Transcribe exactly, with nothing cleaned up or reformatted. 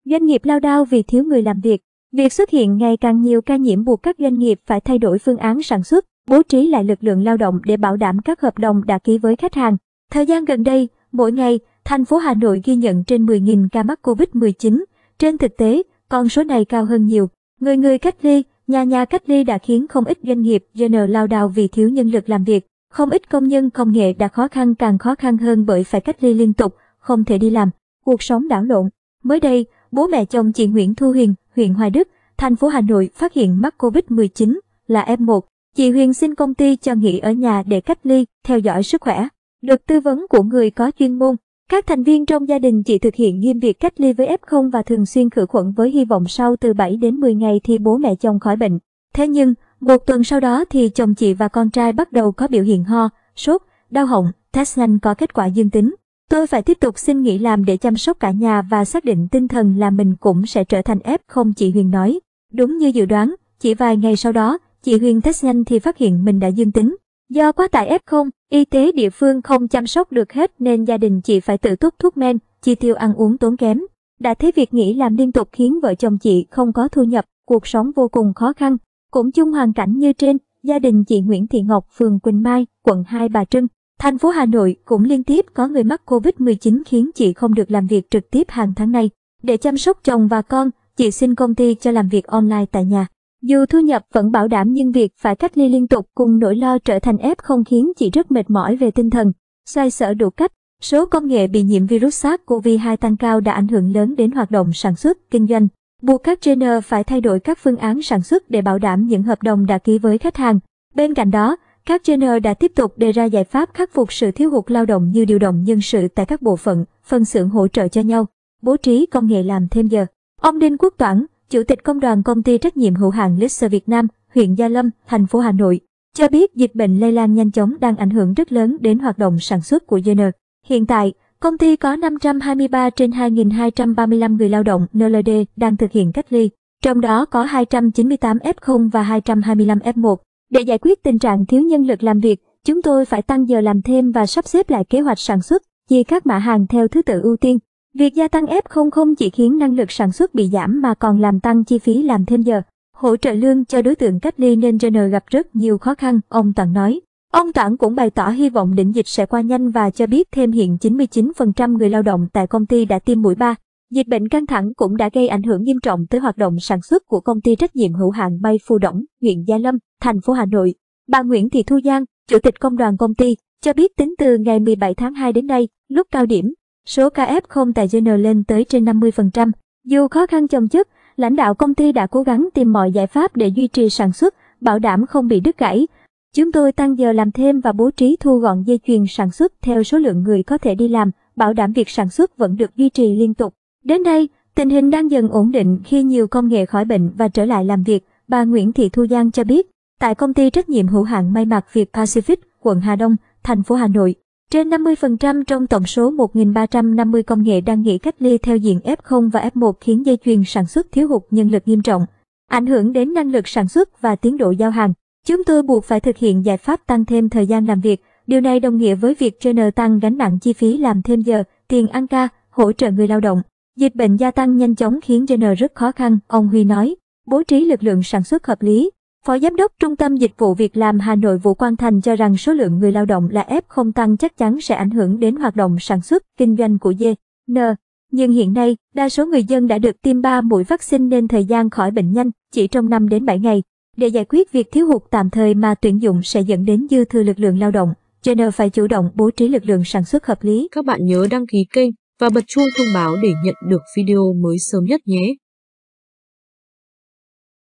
Doanh nghiệp lao đao vì thiếu người làm việc. Việc xuất hiện ngày càng nhiều ca nhiễm buộc các doanh nghiệp phải thay đổi phương án sản xuất, bố trí lại lực lượng lao động để bảo đảm các hợp đồng đã ký với khách hàng. Thời gian gần đây, mỗi ngày, thành phố Hà Nội ghi nhận trên mười nghìn ca mắc Covid mười chín. Trên thực tế, con số này cao hơn nhiều. Người người cách ly, nhà nhà cách ly đã khiến không ít doanh nghiệp giê en lao đao vì thiếu nhân lực làm việc. Không ít công nhân công nghệ đã khó khăn càng khó khăn hơn bởi phải cách ly liên tục, không thể đi làm, cuộc sống đảo lộn. Mới đây, bố mẹ chồng chị Nguyễn Thu Huyền, huyện Hoài Đức, thành phố Hà Nội phát hiện mắc Covid mười chín là ép một. Chị Huyền xin công ty cho nghỉ ở nhà để cách ly, theo dõi sức khỏe. Được tư vấn của người có chuyên môn, các thành viên trong gia đình chị thực hiện nghiêm việc cách ly với ép không và thường xuyên khử khuẩn với hy vọng sau từ bảy đến mười ngày thì bố mẹ chồng khỏi bệnh. Thế nhưng, một tuần sau đó thì chồng chị và con trai bắt đầu có biểu hiện ho, sốt, đau họng, test nhanh có kết quả dương tính. Tôi phải tiếp tục xin nghỉ làm để chăm sóc cả nhà và xác định tinh thần là mình cũng sẽ trở thành ép không, chị Huyền nói. Đúng như dự đoán, chỉ vài ngày sau đó, chị Huyền test nhanh thì phát hiện mình đã dương tính. Do quá tải ép không, y tế địa phương không chăm sóc được hết nên gia đình chị phải tự túc thuốc men, chi tiêu ăn uống tốn kém. Đã thấy việc nghỉ làm liên tục khiến vợ chồng chị không có thu nhập, cuộc sống vô cùng khó khăn. Cũng chung hoàn cảnh như trên, gia đình chị Nguyễn Thị Ngọc, phường Quỳnh Mai, quận Hai Bà Trưng, thành phố Hà Nội cũng liên tiếp có người mắc Covid mười chín khiến chị không được làm việc trực tiếp hàng tháng này. Để chăm sóc chồng và con, chị xin công ty cho làm việc online tại nhà. Dù thu nhập vẫn bảo đảm nhưng việc phải cách ly liên tục cùng nỗi lo trở thành ép không khiến chị rất mệt mỏi về tinh thần. Xoay sở đủ cách, số công nghệ bị nhiễm virus SARS-xê o vê hai tăng cao đã ảnh hưởng lớn đến hoạt động sản xuất, kinh doanh, buộc các trainer phải thay đổi các phương án sản xuất để bảo đảm những hợp đồng đã ký với khách hàng. Bên cạnh đó, các trainer đã tiếp tục đề ra giải pháp khắc phục sự thiếu hụt lao động như điều động nhân sự tại các bộ phận, phân xưởng hỗ trợ cho nhau, bố trí công nghệ làm thêm giờ. Ông Đinh Quốc Toản, Chủ tịch Công đoàn Công ty trách nhiệm hữu hạn Lixer Việt Nam, huyện Gia Lâm, thành phố Hà Nội, cho biết dịch bệnh lây lan nhanh chóng đang ảnh hưởng rất lớn đến hoạt động sản xuất của giê en. Hiện tại, công ty có năm trăm hai mươi ba trên hai nghìn hai trăm ba mươi lăm người lao động en lờ đê đang thực hiện cách ly, trong đó có hai trăm chín mươi tám ép không và hai trăm hai mươi lăm ép một. Để giải quyết tình trạng thiếu nhân lực làm việc, chúng tôi phải tăng giờ làm thêm và sắp xếp lại kế hoạch sản xuất, chia các mã hàng theo thứ tự ưu tiên. Việc gia tăng ép không không chỉ khiến năng lực sản xuất bị giảm mà còn làm tăng chi phí làm thêm giờ, hỗ trợ lương cho đối tượng cách ly nên giê en gặp rất nhiều khó khăn, ông Toản nói. Ông Toản cũng bày tỏ hy vọng đỉnh dịch sẽ qua nhanh và cho biết thêm hiện chín mươi chín phần trăm người lao động tại công ty đã tiêm mũi ba. Dịch bệnh căng thẳng cũng đã gây ảnh hưởng nghiêm trọng tới hoạt động sản xuất của công ty trách nhiệm hữu hạn May Phù Đổng, huyện Gia Lâm, thành phố Hà Nội. Bà Nguyễn Thị Thu Giang, Chủ tịch Công đoàn Công ty, cho biết tính từ ngày mười bảy tháng hai đến nay, lúc cao điểm, số ca ép không tại giê en lên tới trên năm mươi phần trăm. Dù khó khăn chồng chất, lãnh đạo công ty đã cố gắng tìm mọi giải pháp để duy trì sản xuất, bảo đảm không bị đứt gãy. Chúng tôi tăng giờ làm thêm và bố trí thu gọn dây chuyền sản xuất theo số lượng người có thể đi làm, bảo đảm việc sản xuất vẫn được duy trì liên tục. Đến nay, tình hình đang dần ổn định khi nhiều công nghệ khỏi bệnh và trở lại làm việc, bà Nguyễn Thị Thu Giang cho biết. Tại công ty trách nhiệm hữu hạn may mặc Việt Pacific, quận Hà Đông, thành phố Hà Nội, trên năm mươi phần trăm trong tổng số một nghìn ba trăm năm mươi công nghệ đang nghỉ cách ly theo diện ép không và ép một khiến dây chuyền sản xuất thiếu hụt nhân lực nghiêm trọng, ảnh hưởng đến năng lực sản xuất và tiến độ giao hàng. Chúng tôi buộc phải thực hiện giải pháp tăng thêm thời gian làm việc. Điều này đồng nghĩa với việc giê en tăng gánh nặng chi phí làm thêm giờ, tiền ăn ca, hỗ trợ người lao động. Dịch bệnh gia tăng nhanh chóng khiến giê en rất khó khăn, ông Huy nói. Bố trí lực lượng sản xuất hợp lý. Phó Giám đốc Trung tâm Dịch vụ Việc làm Hà Nội Vũ Quang Thành cho rằng số lượng người lao động là ép không tăng chắc chắn sẽ ảnh hưởng đến hoạt động sản xuất, kinh doanh của giê en. Nhưng hiện nay, đa số người dân đã được tiêm ba mũi vaccine nên thời gian khỏi bệnh nhanh, chỉ trong năm đến bảy ngày. Để giải quyết việc thiếu hụt tạm thời mà tuyển dụng sẽ dẫn đến dư thừa lực lượng lao động, giê en phải chủ động bố trí lực lượng sản xuất hợp lý. Các bạn nhớ đăng ký kênh và bật chuông thông báo để nhận được video mới sớm nhất nhé.